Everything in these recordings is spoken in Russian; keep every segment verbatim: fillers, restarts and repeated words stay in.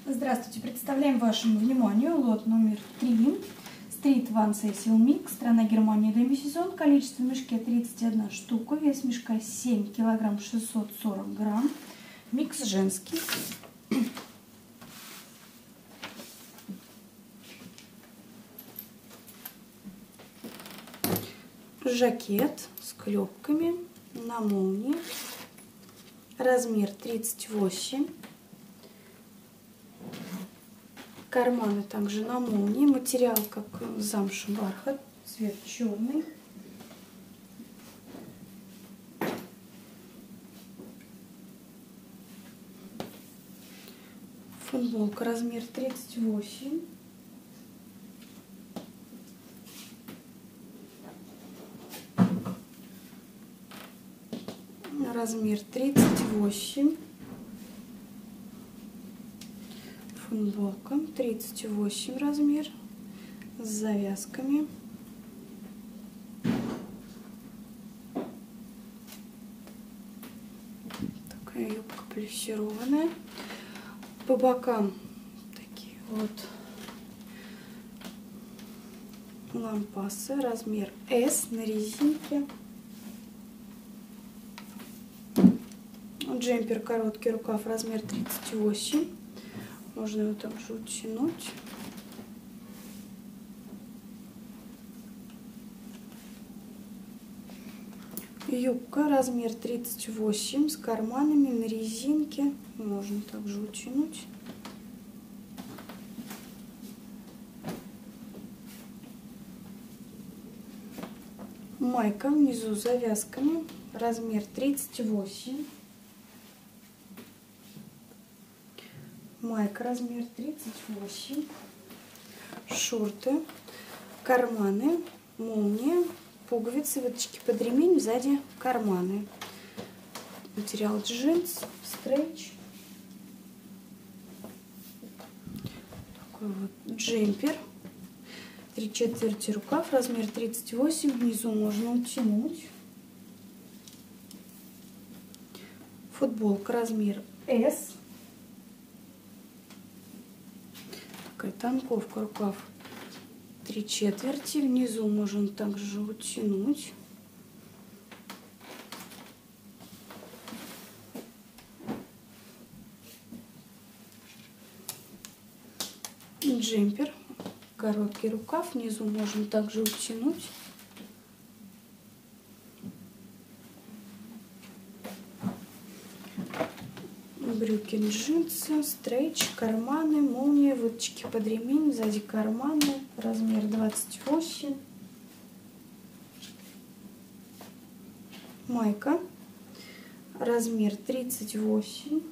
Здравствуйте! Представляем вашему вниманию лот номер три. Street One Cecil Mix. Страна Германия, демисезон. Количество в мешке тридцать одна штука. Вес мешка семь килограмм шестьсот сорок грамм. Микс женский. Жакет с клепками на молнии. Размер тридцать восемь. Карманы также на молнии. Материал как замша, бархат. Цвет черный. Футболка размер тридцать восемь. Размер тридцать восемь. Футболка тридцать восемь размер с завязками. Такая юбка плессированная. По бокам такие вот лампасы. Размер эс на резинке. Джемпер короткий рукав размер тридцать восемь. Можно его также утянуть. Юбка размер тридцать восемь с карманами на резинке. Можно также утянуть. Майка внизу с завязками. Размер тридцать восемь. Майка размер тридцать восемь. Шорты, карманы, молния, пуговицы, выточки под ремень, сзади карманы. Материал джинс, стрейч. Такой вот джемпер. Три четверти рукав, размер тридцать восемь. Внизу можно утянуть. Футболка размер эс. Такая танковка, рукав три четверти. Внизу можно также утянуть. Джемпер, короткий рукав. Внизу можно также утянуть. Брюки, джинсы, стрейч, карманы, молния, выточки под ремень, сзади карманы, размер двадцать восемь. Майка, размер тридцать восемь.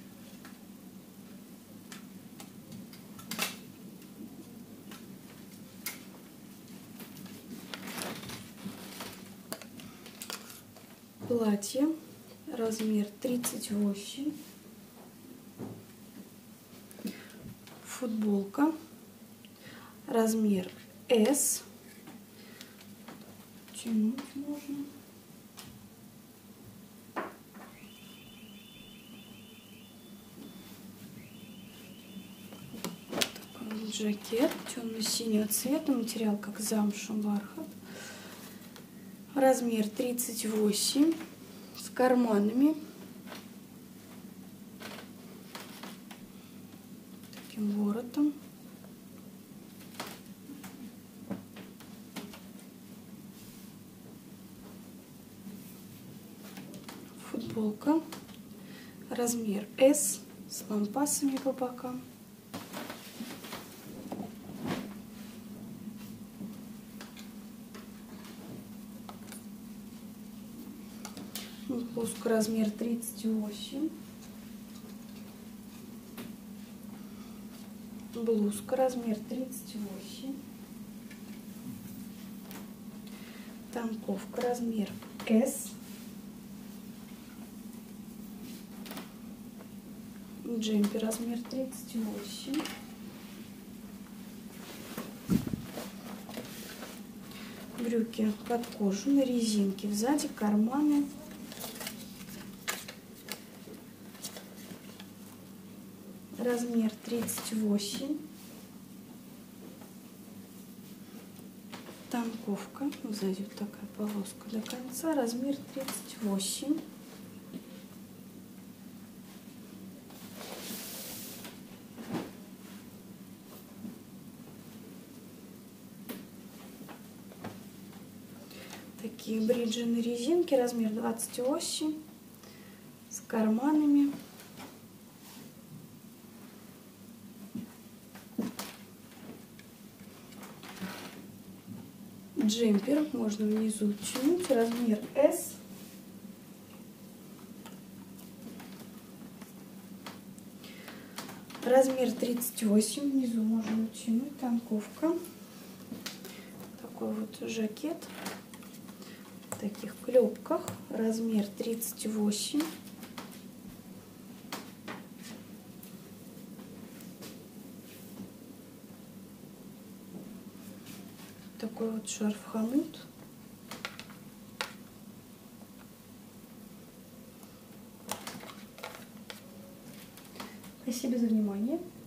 Платье, размер тридцать восемь. Футболка, размер эс. Тянуть можно. Такой вот жакет темно-синего цвета. Материал как замша, бархат. Размер тридцать восемь. С карманами. Воротом. Футболка размер эс с лампасами по бокам. Блузка размер тридцать восемь. Блузка размер тридцать восемь. Танковка размер эс. Джемпер размер тридцать восемь. Брюки под кожу на резинке. Сзади карманы. размер тридцать восемь. Танковка, сзади вот такая полоска до конца, размер тридцать восемь. Такие бриджи на резинке, размер двадцать восемь, с карманами. Джемпер можно внизу тянуть, размер эс. Размер тридцать восемь, внизу можно утянуть, танковка. Такой вот жакет в таких клепках, размер тридцать восемь. Такой вот шарф-хомут. Спасибо за внимание.